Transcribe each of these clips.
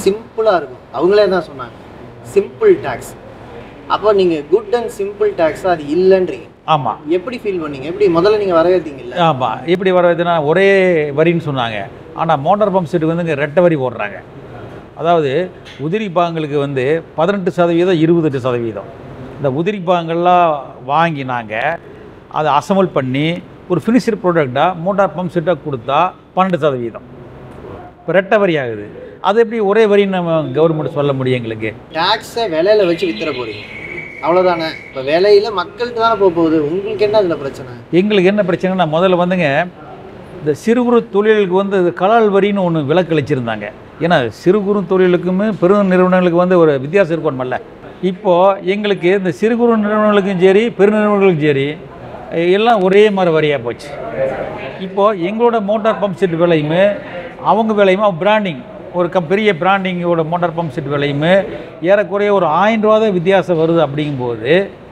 சிம்பிளாக இருக்கும். அவங்களே தான் சொன்னாங்க சிம்பிள் டேக்ஸ். அப்போ நீங்கள் குட் அண்ட் சிம்பிள் டேக்ஸ் அது இல்லைன்றீங்க. ஆமாம். எப்படி ஃபீல் பண்ணீங்க? எப்படி முதல்ல நீங்கள் வரவேற்றீங்கல்ல? ஆமாம். எப்படி வரவேற்றுனா ஒரே வரின்னு சொன்னாங்க. ஆனால் மோட்டார் பம்ப் செட்டுக்கு வந்து இங்கே ரெட்டை வரி போடுறாங்க. அதாவது உதிரி பாகங்களுக்கு வந்து 18%, 28%. இந்த உதிரி பாகங்கள்லாம் வாங்கி நாங்கள் அதை அசம்பிள் பண்ணி ஒரு ஃபினிஷர் ப்ராடக்டாக மோட்டார் பம்ப் செட்டாக கொடுத்தா 12%. இப்போ ரெட்டை வரி ஆகுது. அது எப்படி ஒரே வரின்னு நம்ம கவர்மெண்ட் சொல்ல முடியும்? எங்களுக்கு டேக்ஸை விலையில வச்சு வித்துற போறீங்க, அவ்வளோதானே? இப்போ விலையில மக்கள்கிட்ட தானே போகுது. உங்களுக்கு என்ன அதில் பிரச்சனை? எங்களுக்கு என்ன பிரச்சனைனா, முதல்ல வந்துங்க இந்த சிறு குறு தொழிலுக்கு வந்து கலால் வரின்னு ஒன்று விலக்கு அளிச்சிருந்தாங்க. ஏன்னா சிறு குறு தொழிலுக்குமே பெரும் நிறுவனங்களுக்கு வந்து ஒரு வித்தியாசம் இருக்கணுமல்ல. இப்போது எங்களுக்கு இந்த சிறு குறு நிறுவனங்களுக்கும் சரி பெருநிறுவனங்களுக்கும் சரி எல்லாம் ஒரே மாதிரி வரியாக போச்சு. இப்போது எங்களோட மோட்டார் பம்ப் செட் விலையுமே அவங்க விலையுமே பிராண்டிங் ஒரு பெரிய பிராண்டிங்கோட மோட்டார் பம்ப் செட் விலையுமே ஏறக்குறைய ஒரு 1000 ரூபா தான் வித்தியாசம் வருது. அப்படிங்கும்போது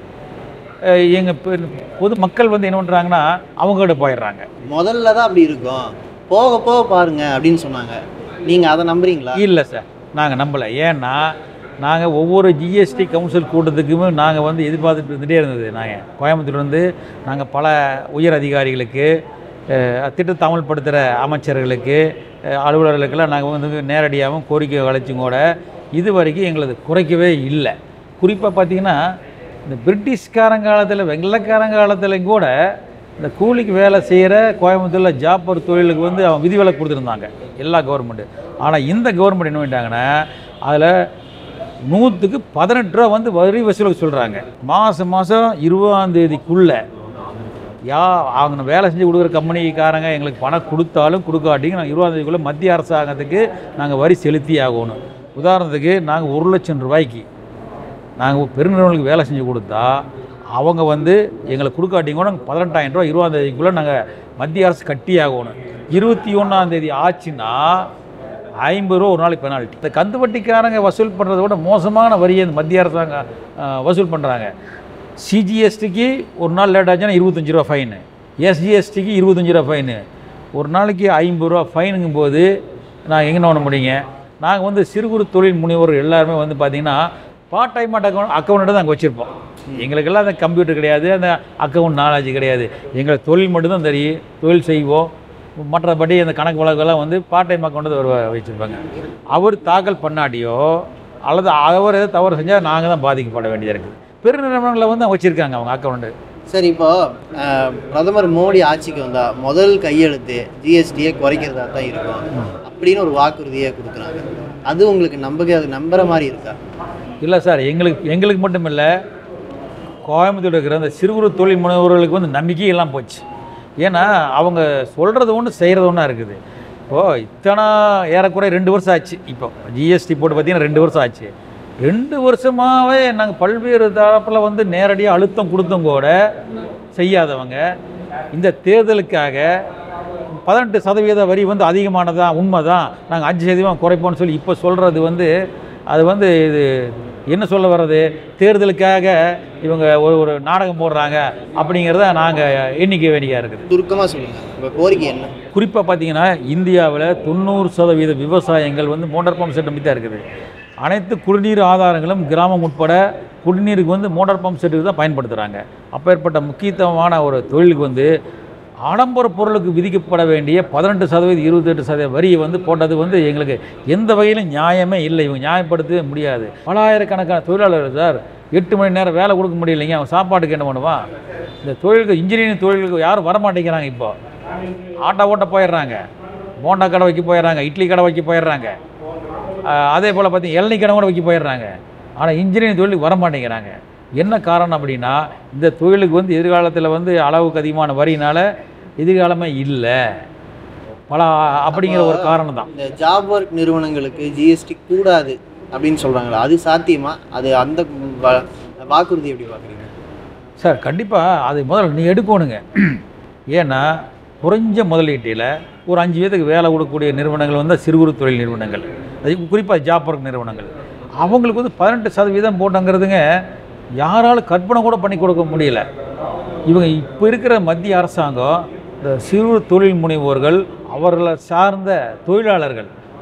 எங்கள் பொது மக்கள் வந்து என்ன பண்ணுறாங்கன்னா அவங்ககிட்ட போயிடுறாங்க. முதல்ல தான் அப்படி இருக்கும், போக போக பாருங்க அப்படின்னு சொன்னாங்க. நீங்கள் அதை நம்புறீங்களா? இல்லை சார், நாங்கள் நம்பலை. ஏன்னா நாங்கள் ஒவ்வொரு ஜிஎஸ்டி கவுன்சில் கூட்டத்துக்குமே நாங்கள் வந்து எதிர்பார்த்துட்டு இருந்துகிட்டே இருந்தது. நாங்கள் கோயம்புத்தூர்லேருந்து நாங்கள் பல உயர் அதிகாரிகளுக்கு திட்டத்தை அமல்படுத்துகிற அமைச்சர்களுக்கு அலுவலர்களுக்கெல்லாம் நாங்கள் வந்து நேரடியாகவும் கோரிக்கை அழைச்சும் கூட இது வரைக்கும் எங்களது குறைக்கவே இல்லை. குறிப்பாக பார்த்திங்கன்னா இந்த பிரிட்டிஷ்காரங்காலத்தில் வெள்ளக்காரங்காலத்துலையும் கூட இந்த கூலிக்கு வேலை செய்கிற கோயம்புத்தூரில் ஜாப்பர் தொழிலுக்கு வந்து அவன் விதிவிலக்கு கொடுத்துருந்தாங்க எல்லா கவர்மெண்ட்டு. ஆனால் இந்த கவர்மெண்ட் என்ன பண்ணிட்டாங்கன்னா அதில் 100க்கு 18 ரூபா வந்து வரி வசூலுக்கு சொல்கிறாங்க. மாதம் 20ஆம் தேதிக்குள்ளே அவங்க வேலை செஞ்சு கொடுக்குற கம்பெனிக்காரங்க எங்களுக்கு பணம் கொடுத்தாலும் கொடுக்காட்டிங்க நாங்கள் 20ஆம் தேதிக்குள்ளே மத்திய அரசாங்கத்துக்கு நாங்கள் வரி செலுத்தி ஆகணும். உதாரணத்துக்கு நாங்கள் 1 லட்சம் ரூபாய்க்கு நாங்கள் பெருநிறுவனங்களுக்கு வேலை செஞ்சு கொடுத்தா அவங்க வந்து எங்களுக்கு கொடுக்காட்டிங்க கூட 18,000 ரூபா 20ஆம் தேதிக்குள்ளே நாங்கள் மத்திய அரசு கட்டி ஆகணும். 21ஆம் தேதி ஆச்சுன்னா 50 ரூபா ஒரு நாளைக்கு பெனால்ட்டி. இந்த கந்து வட்டிக்காரங்க வசூல் பண்ணுறத விட மோசமான வரியை இந்த மத்திய அரசாங்கம் வசூல் பண்ணுறாங்க. சிஜிஎஸ்டிக்கு ஒரு நாள் லேட் ஆச்சுன்னா 25 ரூபா ஃபைனு, எஸ்ஜிஎஸ்டிக்கு 25 ரூபா ஃபைனு, ஒரு நாளைக்கு 50 ரூபா ஃபைனுங்கும் போது நான் எங்கே பண்ண முடியுங்க? நாங்கள் வந்து சிறு குறு தொழில் முனைவோர் எல்லாருமே வந்து பார்த்திங்கன்னா பார்ட் டைம் அக்கௌண்ட்டு தான் அங்கே வச்சுருப்போம். எங்களுக்கெல்லாம் அந்த கம்ப்யூட்டர் கிடையாது, அந்த அக்கௌண்ட் நாலேஜ் கிடையாது. எங்களுக்கு தொழில் மட்டும்தான் தெரியும், தொழில் செய்வோம். மற்றபடி அந்த கணக்கு வழக்கெல்லாம் வந்து பார்ட் டைம் அக்கௌண்ட்டு வச்சுருப்பாங்க. அவர் தாக்கல் பண்ணாடியோ அல்லது அவர் எதாவது தவறு செஞ்சால் நாங்கள் தான் பாதிக்கப்பட வேண்டியதாக இருக்குது. பெருநிறுவனங்களில் வந்து வச்சுருக்காங்க அவங்க அக்கௌண்ட்டு. சரி, இப்போது பிரதமர் மோடி ஆட்சிக்கு வந்தால் முதல் கையெழுத்து ஜிஎஸ்டியை குறைக்கிறதா தான் இருக்கும் அப்படின்னு ஒரு வாக்குறுதியை கொடுக்குறாங்க. அது உங்களுக்கு நம்புகிற மாதிரி இருக்கா? இல்லை சார், எங்களுக்கு மட்டும் இல்லை, கோயம்புத்தூர் இருக்கிற அந்த சிறு குறு தொழில் முனைவோர்களுக்கு வந்து நம்பிக்கையெல்லாம் போச்சு. ஏன்னா அவங்க சொல்கிறது ஒன்று செய்கிறது ஒன்றா இருக்குது. இப்போது இத்தனை ஏறக்குறைய 2 வருஷம் ஆச்சு. இப்போ ஜிஎஸ்டி போட்டு பார்த்திங்கன்னா 2 வருஷம் ஆச்சு. 2 வருஷமாகவே நாங்கள் பல்வேறு தரப்பில் வந்து நேரடியாக அழுத்தம் கொடுத்தும் கூட செய்யாதவங்க இந்த தேர்தலுக்காக 18% வரி வந்து அதிகமானதான் உண்மை தான், நாங்கள் 5% குறைப்போம்னு சொல்லி இப்போ சொல்கிறது வந்து அது வந்து இது என்ன சொல்ல வர்றது? தேர்தலுக்காக இவங்க ஒரு நாடகம் போடுறாங்க அப்படிங்கிறத நாங்கள் எண்ணிக்க வேண்டியதாக இருக்குது. சுருக்கமாக சொல்லுங்கள், உங்கள் கோரிக்கை என்ன? குறிப்பாக பார்த்தீங்கன்னா இந்தியாவில் 90% விவசாயங்கள் வந்து மோட்டார் பம்ப் செட் நம்பி தான் இருக்குது. அனைத்து குடிநீர் ஆதாரங்களும் கிராமம் உட்பட குடிநீருக்கு வந்து மோட்டார் பம்ப் செட்டுக்கு தான் பயன்படுத்துகிறாங்க. அப்பேற்பட்ட முக்கியத்துவமான ஒரு தொழிலுக்கு வந்து ஆடம்பர பொருளுக்கு விதிக்கப்பட வேண்டிய 18%, 28% வரியை வந்து போட்டது வந்து எங்களுக்கு எந்த வகையிலும் நியாயமே இல்லை. இவங்க நியாயப்படுத்தவே முடியாது. பலாயிரக்கணக்கான தொழிலாளர்கள் சார் 8 மணி நேரம் வேலை கொடுக்க முடியலைங்க. அவன் சாப்பாட்டுக்கு என்ன பண்ணுவான்? இந்த தொழிலுக்கு இன்ஜினியரிங் தொழிலுக்கு யாரும் வரமாட்டேங்கிறாங்க. இப்போ ஆட்டோ ஓட்ட போயிடுறாங்க, போண்டா கடை வைக்க போயிடுறாங்க, இட்லி கடை வைக்க போயிடுறாங்க, அதே போல் பார்த்தீங்கன்னா இளநீ கடை கூட வைக்க போயிடுறாங்க. ஆனால் இன்ஜினியரிங் தொழிலுக்கு வரமாட்டேங்கிறாங்க. என்ன காரணம் அப்படின்னா இந்த தொழிலுக்கு வந்து எதிர்காலத்தில் வந்து அளவுக்கு அதிகமான வரியினால் எதிர்காலமே இல்லை அப்படிங்கிற ஒரு காரணம் தான். இந்த ஜாப் ஒர்க் நிறுவனங்களுக்கு ஜிஎஸ்டி கூடாது அப்படின்னு சொல்கிறாங்களா, அது சாத்தியமா? அது அந்த வாக்குறுதி எப்படி பார்க்குறீங்க சார்? கண்டிப்பாக அது முதல்ல நீ எடுக்கணுங்க. ஏன்னா குறைஞ்ச முதலீட்டில் ஒரு 5 பேருக்கு வேலை கொடுக்கக்கூடிய நிறுவனங்கள் வந்து சிறு குறு தொழில் நிறுவனங்கள், அது குறிப்பாக ஜாப் ஒர்க் நிறுவனங்கள். அவங்களுக்கு வந்து 18% போட்டங்கிறதுங்க யாராலும் கற்பனை கூட பண்ணி கொடுக்க முடியல. இவங்க இப்போ இருக்கிற மத்திய அரசாங்கம் இந்த சிறு தொழில் முனைவோர்கள், அவர்களை சார்ந்த தொழிலாளர்கள்,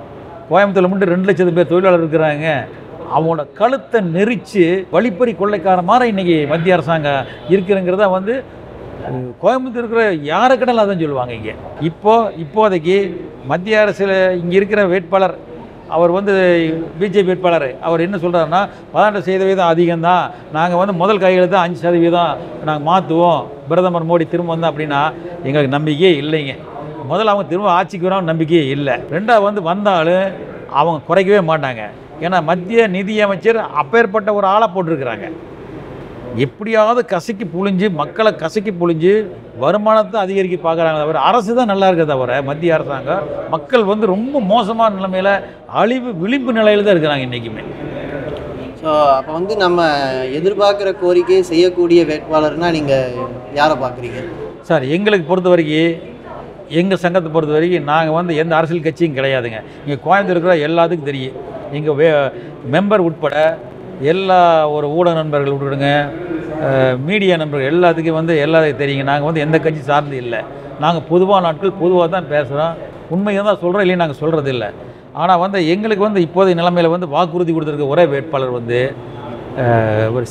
கோயம்புத்தூரில் மட்டும் 2 லட்சம் பேர் தொழிலாளர் இருக்கிறாங்க. அவங்களோட கழுத்தை நெரிச்சு வழிப்பறி கொள்ளைக்கார மாதிரி இன்றைக்கி மத்திய அரசாங்கம் இருக்கிறங்கிறத வந்து கோயம்புத்தூர் இருக்கிற யாரை கடலும் அதான் சொல்லுவாங்க. இங்கே இப்போதைக்கு மத்திய அரசில் இங்கே இருக்கிற வேட்பாளர் அவர் வந்து பிஜேபி வேட்பாளர் அவர் என்ன சொல்கிறாருன்னா 18% அதிகம்தான், நாங்கள் வந்து முதல் கையெழுத்து 5% நாங்கள் மாற்றுவோம், பிரதமர் மோடி திரும்ப வந்தோம் அப்படின்னா எங்களுக்கு நம்பிக்கையே இல்லைங்க. முதல்ல அவங்க திரும்ப ஆட்சிக்கு வராமல் நம்பிக்கையே இல்லை. ரெண்டாவது வந்து வந்தாலும் அவங்க குறைக்கவே மாட்டாங்க. ஏன்னா மத்திய நிதியமைச்சர் அப்பேற்பட்ட ஒரு ஆளை போட்டிருக்கிறாங்க. எப்படியாவது கசக்கி புழிஞ்சு மக்களை கசக்கி புழிஞ்சு வருமானத்தை அதிகரிக்க பார்க்குறாங்க. தவிர அரசு தான் நல்லா இருக்கிறத தவிர மத்திய அரசாங்கம் மக்கள் வந்து ரொம்ப மோசமான நிலைமையில் விளிம்பு நிலையில் தான் இருக்கிறாங்க இன்றைக்குமே. ஸோ அப்போ வந்து நம்ம எதிர்பார்க்குற கோரிக்கையை செய்யக்கூடிய வேட்பாளர்னால் நீங்கள் யாரை பார்க்குறீங்க சார்? எங்களுக்கு பொறுத்த வரைக்கும், எங்கள் சங்கத்தை பொறுத்த வரைக்கும் நாங்கள் வந்து எந்த அரசியல் கட்சியும் கிடையாதுங்க. இங்கே கோயம்புத்தூர் இருக்கிற எல்லாத்துக்கும் தெரியும். எங்கள் மெம்பர் உட்பட எல்லா ஒரு ஊடக நண்பர்கள் விட்டுடுங்க, மீடியா நண்பர்கள் எல்லாத்துக்கும் வந்து எல்லாத்துக்கும் தெரியுங்க. நாங்கள் வந்து எந்த கட்சி சார்ந்து இல்லை. நாங்கள் பொதுவான நாட்கள் பொதுவாக தான் பேசுகிறோம், உண்மையை தான் சொல்கிறோம், இல்லைன்னு நாங்கள் சொல்கிறது இல்லை. ஆனால் வந்து எங்களுக்கு வந்து இப்போதைய நிலைமையில் வந்து வாக்குறுதி கொடுத்துருக்க ஒரே வேட்பாளர் வந்து ஒரு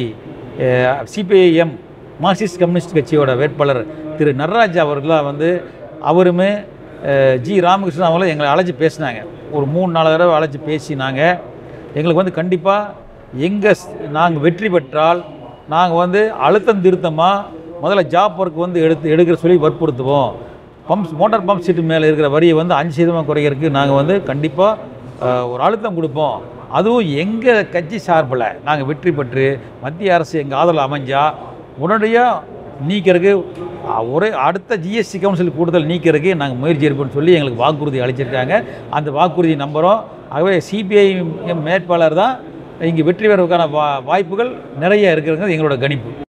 சிபிஐஎம் மார்க்சிஸ்ட் கம்யூனிஸ்ட் கட்சியோட வேட்பாளர் திரு நடராஜா அவர்களாக வந்து அவருமே ஜி ராமகிருஷ்ணன் அவங்களும் எங்களை அழைச்சி பேசினாங்க. ஒரு 3-4 தடவை அழைச்சி பேசினாங்க. எங்களுக்கு வந்து கண்டிப்பாக நாங்கள் வெற்றி பெற்றால் நாங்கள் வந்து அழுத்தம் திருத்தமாக முதல்ல ஜாப் ஒர்க் வந்து எடுக்கிற சொல்லி வற்புறுத்துவோம். மோட்டார் பம்ப் செட்டு மேலே இருக்கிற வரியை வந்து 5% குறைக்கிறதுக்கு நாங்கள் வந்து கண்டிப்பாக ஒரு அழுத்தம் கொடுப்போம். அதுவும் எங்கள் கட்சி சார்பில் நாங்கள் வெற்றி பெற்று மத்திய அரசு எங்கள் ஆதரவு அமைஞ்சால் உடனடியாக நீக்கிறதுக்கு அடுத்த ஜிஎஸ்டி கவுன்சில் கூடுதல் நீக்கிறதுக்கு நாங்கள் முயற்சி எடுப்போம்னு சொல்லி எங்களுக்கு வாக்குறுதி அளிச்சிருக்காங்க. அந்த வாக்குறுதி நம்புகிறோம். ஆகவே சிபிஐ வேட்பாளர் தான் இங்கே வெற்றி பெறுவதற்கான வாய்ப்புகள் நிறைய இருக்கிறது எங்களோட கணிப்பு.